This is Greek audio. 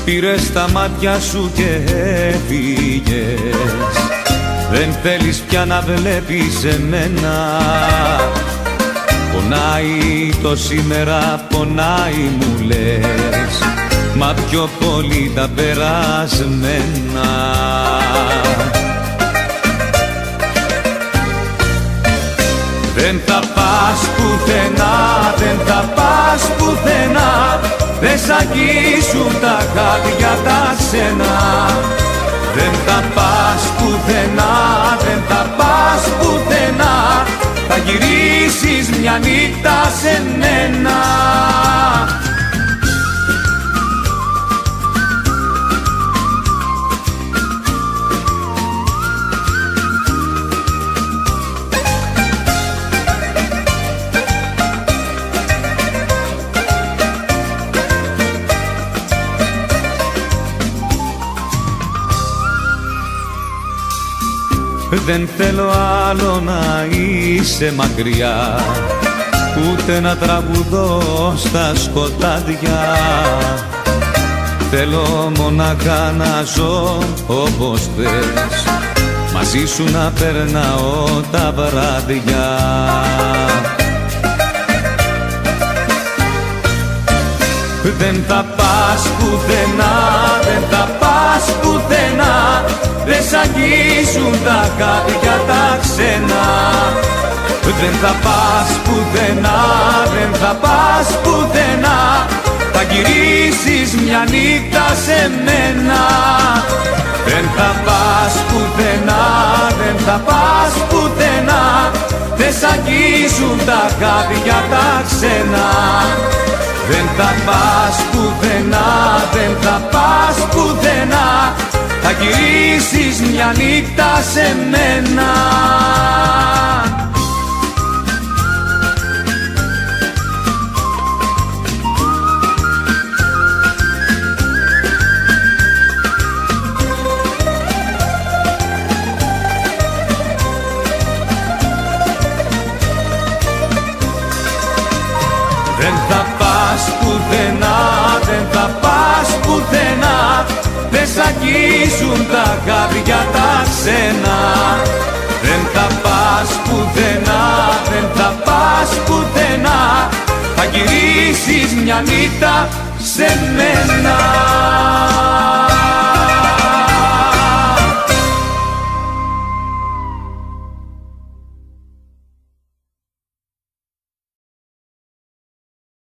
Πήρες τα μάτια σου και έφυγες. Δεν θέλεις πια να βλέπεις εμένα. Πονάει το σήμερα, πονάει μου λες, μα πιο πολύ τα περασμένα. Δεν θα πας πουθενά, δεν θα πας πουθενά, δεν σ' αγγίσουν τα χάδια τα ξένα. Δεν θα πας πουθενά, δεν θα πας πουθενά, θα γυρίσεις μια νύχτα σε μένα. Δεν θέλω άλλο να είσαι μακριά, ούτε να τραγουδώ στα σκοτάδια. Θέλω μονάχα να ζω όπως θες, μαζί σου να περνάω τα βράδια. Δεν θα πας πουθενά, δεν θα πας πουθενά, δεν σ' αγγίζουν τα χάδια τα ξένα. Δεν θα πας πουθενά, δεν θα πας πουθενά, θα γυρίσεις μια νύχτα σε μένα. Δεν θα πας πουθενά, δεν θα πας πουθενά, δεν σ' αγγίζουν τα χάδια τα ξένα. Δεν θα πας πουθενά, δεν θα πας πουθενά, θα γυρίσεις μια νύχτα σε μένα. Δεν θα πας πουθενά, δεν θα πας πουθενά, δεν σ' αγγίζουν τα χάδια τα ξένα. Δεν θα πας πουθενά, δεν θα πας πουθενά, θα γυρίσεις μια νύχτα σε μένα.